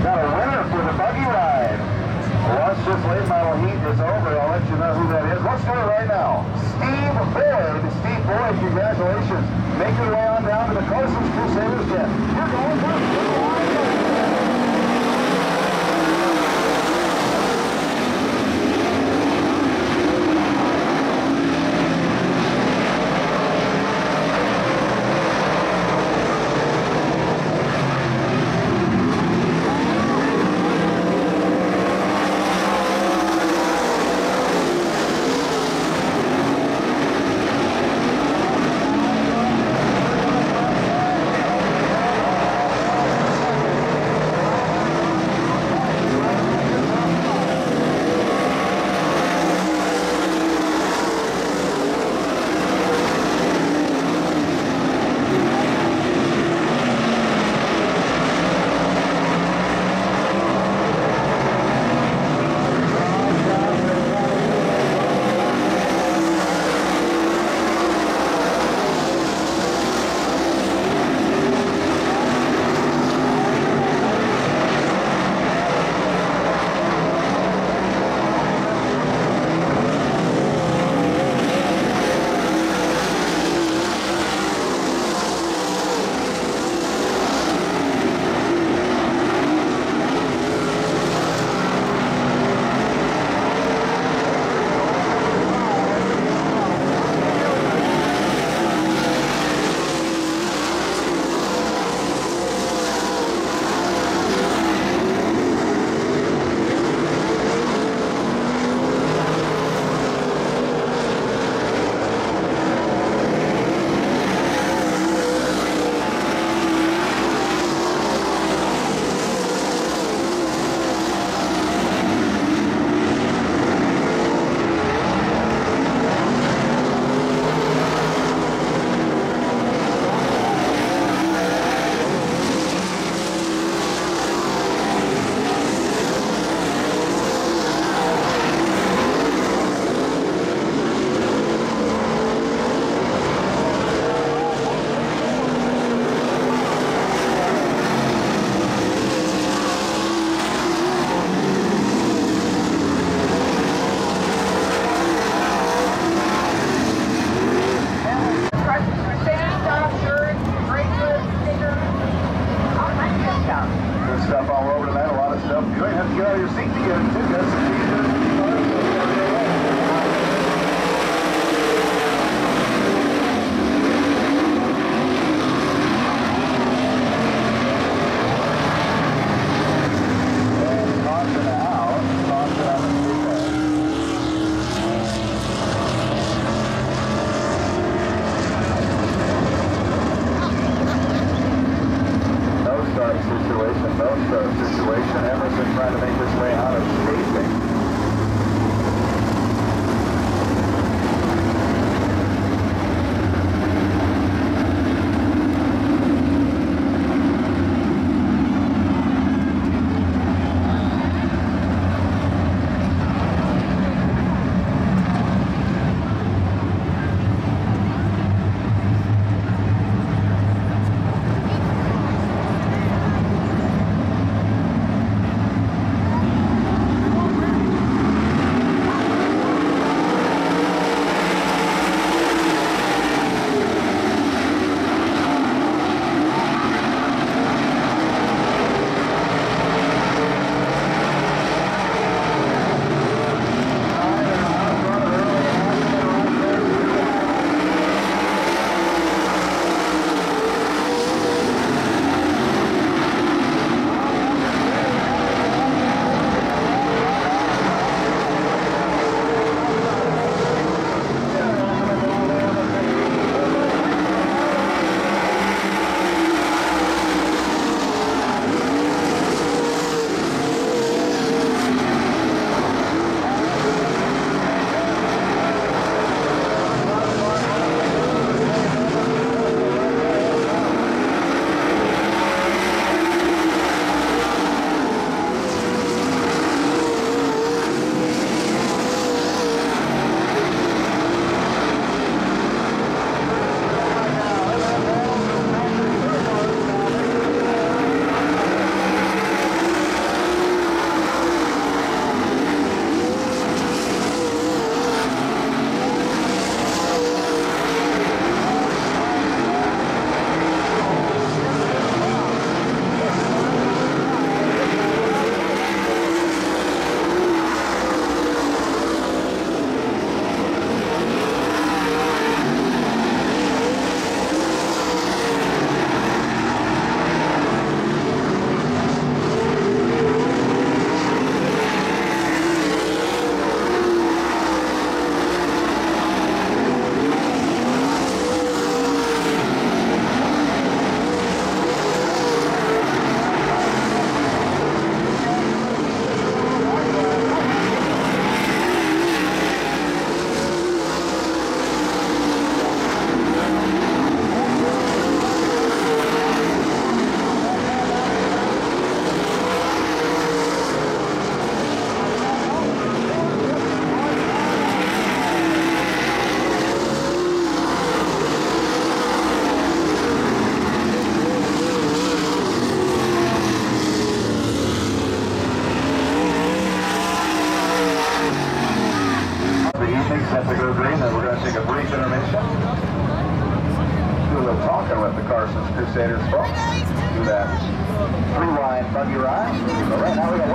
Got a winner for the buggy ride. Once this late model heat is over, I'll let you know who that is. Let's do it right now. Steve Boyd. Steve Boyd, congratulations. Make your way on down to the Carson's Crusaders Den. You're going first. Stuff all over tonight, a lot of stuff. You ain't have to get out of your seat to get it, too. Situation. Emerson trying to make his way out of spacing. set to go green, then we're going to take a brief intermission. Do a little talking with the Carson's Crusaders folks. Do that 3-line buggy ride. Right now we got